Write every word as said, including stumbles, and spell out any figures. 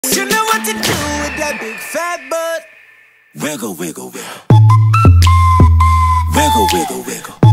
You know what to do with that big fat butt. Wiggle, wiggle, wiggle. Wiggle, wiggle, wiggle.